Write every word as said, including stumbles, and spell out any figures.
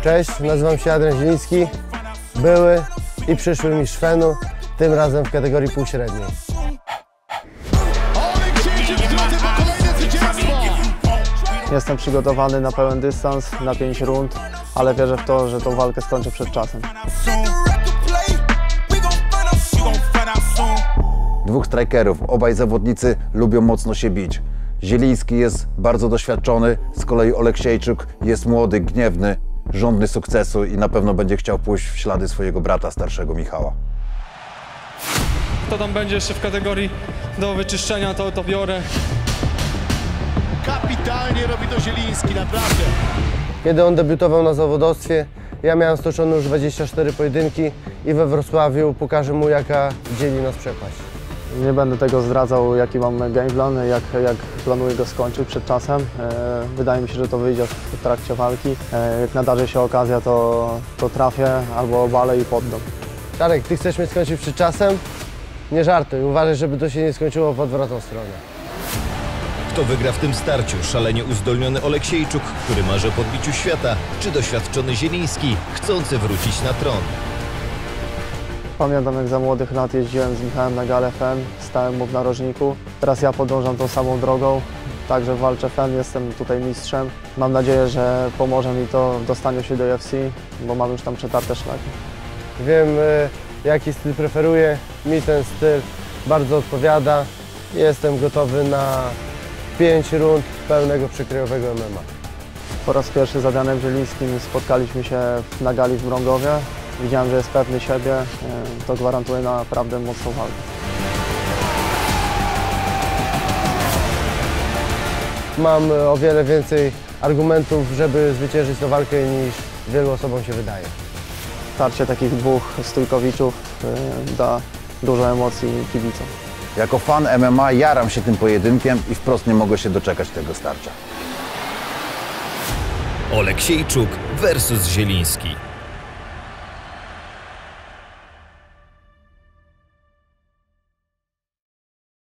Cześć, nazywam się Adrian Zieliński, były i przyszły mistrz F E N-u, tym razem w kategorii półśredniej. Jestem przygotowany na pełen dystans, na pięć rund, ale wierzę w to, że tą walkę skończę przed czasem. Dwóch strajkerów, obaj zawodnicy lubią mocno się bić. Zieliński jest bardzo doświadczony, z kolei Oleksiejczuk jest młody, gniewny, żądny sukcesu i na pewno będzie chciał pójść w ślady swojego brata starszego Michała. Kto tam będzie jeszcze w kategorii do wyczyszczenia, to, to biorę. Kapitalnie robi to Zieliński, naprawdę. Kiedy on debiutował na zawodowstwie, ja miałem stoczone już dwadzieścia cztery pojedynki i we Wrocławiu pokażę mu, jaka dzieli nas przepaść. Nie będę tego zdradzał, jaki mam game plan, jak, jak planuję go skończyć przed czasem. E, wydaje mi się, że to wyjdzie w trakcie walki. E, jak nadarzy się okazja, to, to trafię albo obalę i poddam. Czarek, ty chcesz mnie skończyć przed czasem? Nie żartuj, uważaj, żeby to się nie skończyło w odwrotną stronę. Kto wygra w tym starciu? Szalenie uzdolniony Oleksiejczuk, który marzy o podbiciu świata, czy doświadczony Zieliński, chcący wrócić na tron? Pamiętam, jak za młodych lat jeździłem z Michałem na galę F E N, stałem mu w narożniku. Teraz ja podążam tą samą drogą, także walczę F E N, jestem tutaj mistrzem. Mam nadzieję, że pomoże mi to w dostaniu się do U F C, bo mam już tam przetarte szlaki. Wiem, jaki styl preferuję, mi ten styl bardzo odpowiada. Jestem gotowy na pięć rund pełnego przykrojowego M M A. Po raz pierwszy z Adrianem Zielińskim spotkaliśmy się na gali w Mrągowie. Widziałem, że jest pewny siebie, to gwarantuje naprawdę mocną walkę. Mam o wiele więcej argumentów, żeby zwyciężyć tę walkę, niż wielu osobom się wydaje. Starcie takich dwóch stójkowiczów da dużo emocji kibicom. Jako fan M M A jaram się tym pojedynkiem i wprost nie mogę się doczekać tego starcia. Oleksiejczuk versus Zieliński.